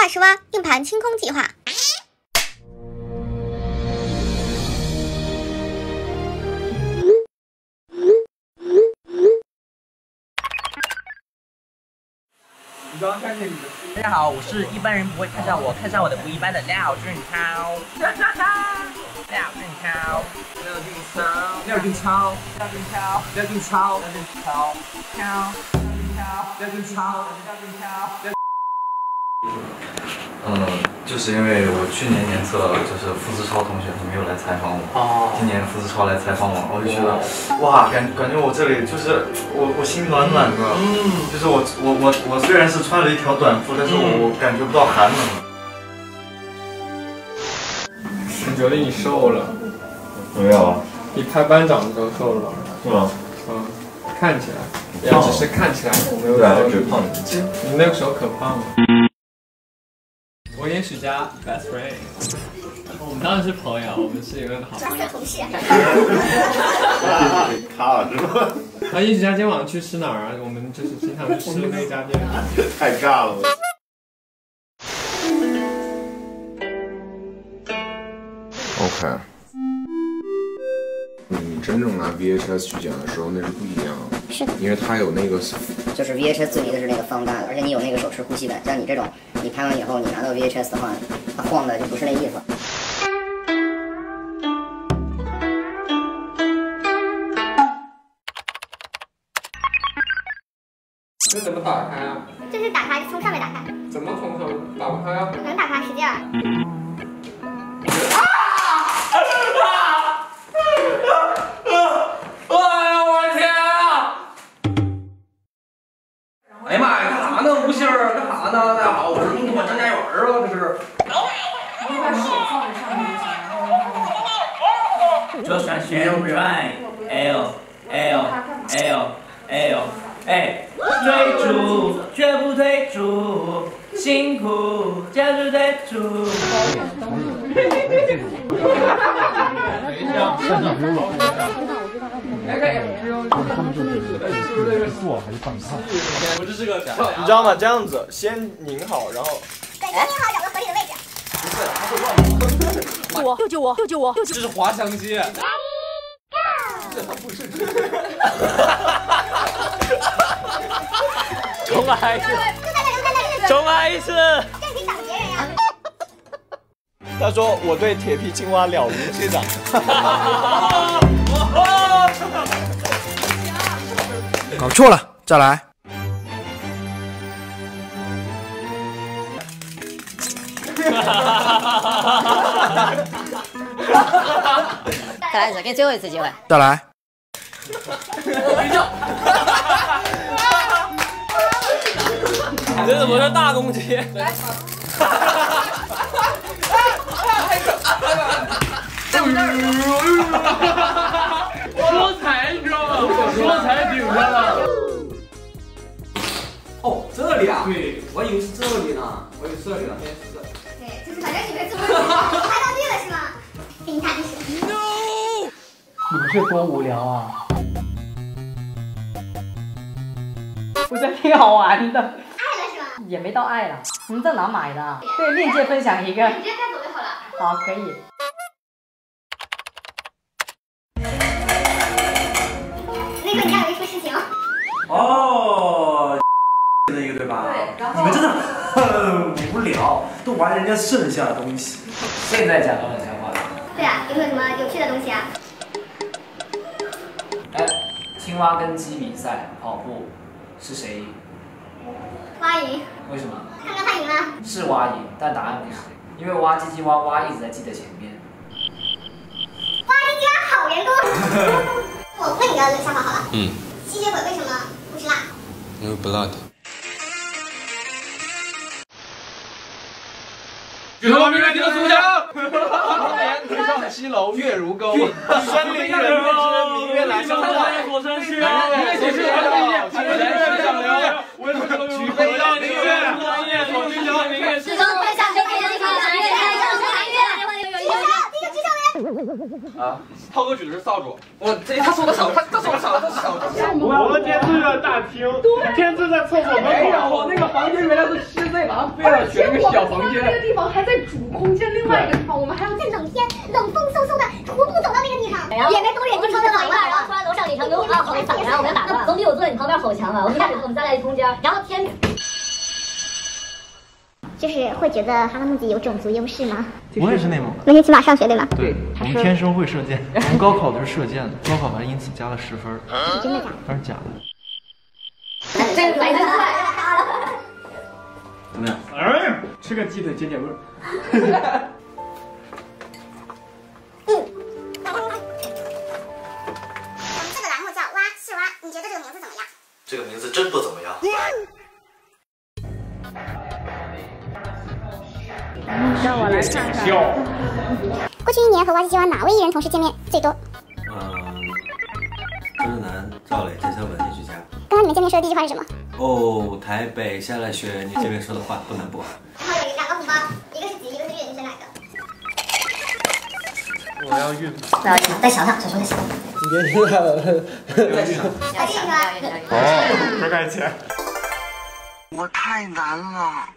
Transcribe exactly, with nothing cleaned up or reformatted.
大石蛙硬盘清空计划。 你刚刚看见你的。 大家好，我是一般人不会看上我，看上我的不一般的廖俊超。廖俊超， 廖俊超，廖俊超， 廖俊超， 廖俊超， 廖俊超，超， 廖俊超， 廖俊超。 嗯，就是因为我去年年测就是付志超同学他没有来采访我，哦，今年付志超来采访我，我就觉得，哇，感感觉我这里就是我我心暖暖的，嗯，就是我我我我虽然是穿了一条短裤，但是我我感觉不到寒冷。 我觉得你瘦了。 没有啊？ 比拍班长的时候瘦了。 是吗？ 嗯，看起来，也只是看起来，我没有说觉得胖。 你那个时候可胖了。我跟许佳 best friend， 我们当然是朋友，我们是一个好朋友。 同事。 卡了是吧？ 啊，一许佳今天晚上去吃哪儿啊？我们就是经常去吃的那家店。 太尬了。 OK。你真正拿 V H S 去剪的时候，那是不一样的。 是的， 因为它有那个， 就是 V H S 最迷的是那个放大的，而且你有那个手持呼吸感。像你这种，你拍完以后，你拿到 V H S 的话，它晃的就不是那意思。 这怎么打开啊？ 这是打开，从上面打开。 怎么从头打不开啊？ 不能打开，使劲儿。 哎呀妈呀，干啥呢？吴杏儿，干啥呢？大家好，我是中国张家元啊，这是。 你把手放在上面就行，然后就算旋转 ，L L L L， 哎，追逐绝不退出，辛苦加入退出。 设计比我他们就是是我还是反抗？ 我这是个， 你知道吗？这样子先拧好，然后对，先拧好，找个合理的位置。 不是，他会乱我救救我，救救我， 这是滑翔机。这他不是。 重来一次，重来一次。 这可以挡别人呀。 他说我对铁皮青蛙了如指掌。 搞错了，再来。 再来一次，给你最后一次机会。 再来。 这怎么是大公鸡？ 说财，你知道吗？说财顶上了。 哦，这里啊？ 对， 我以为是这里呢，我以为是这里呢，现在是这。 对，就是反正你们怎么拍到地了是吗？给你打地鼠。 No！ 你们是多无聊啊！ 我在挺好玩的。 爱了是吗？ 也没到爱了，你们在哪买的？对，链接分享一个。 你直接带走就好了。 好，可以。 那个你家有一出事情。 哦，那个对吧？ 对，然后你们真的很无聊，都玩人家剩下的东西。现在讲都很像话。 对啊，有没有什么有趣的东西啊？ 哎，青蛙跟鸡比赛跑步，是谁赢？ 蛙赢。 为什么？ 看看他赢了。 是蛙赢，但答案不是，因为蛙唧唧蛙蛙一直在鸡的前面。 蛙唧唧蛙好员工。我问你个冷笑话好了。 嗯。 吸血鬼为什么不吃辣？ 因为不辣的。 举头望明月，低头思故乡。常年推上西楼，月如钩。山林人未知，明月来相会。火山去，月起是我的地，人是相留。为什么举杯邀明月？落叶锁君桥，明月。 是中分享给你的地方，明月开上山，明月。第一个举手的人。 啊，涛哥举的是扫帚，我这他说的扫，他他说的扫，他是扫帚。 我们天赐的大厅，天赐在厕所门口。 没有，我那个房间原来是室内，然后非要选一个小房间。 那个地方还在主空间另外一个地方，我们还要在冷天冷风嗖嗖的徒步走到那个地方，也没多远就超过一半，然后突然楼上李成给我啊吼惨，然后我们打断，总比我坐在你旁边吼强啊！我们开始我们仨在中间，然后天。 就是会觉得哈拉木吉有种族优势吗？ 我也是内蒙的， 文学骑马上学对吧？ 对，我们天生会射箭，我们高考的是射箭的，高考还因此加了十分。 是真的假的？ 当然假的。 这个白菜怎么样？ 哎，吃个鸡腿解解味。 嗯。我们这个栏目叫蛙是蛙，你觉得这个名字怎么样？ 这个名字真不怎么样。 让我来看看。 过去一年和挖机机湾哪位艺人同事见面最多？ 嗯，周震南、赵磊、郑秀文艺术家。 刚才你们见面说的第一句话是什么？ 哦，台北下来雪，你这边说的话不能播。 然后有两个红包，一个是吉，一个是月，你选哪个？ 我要运。 不要运，再想想，再说再想。 你别运了。 要运，要运，要运。 哦，快开钱。 我太难了。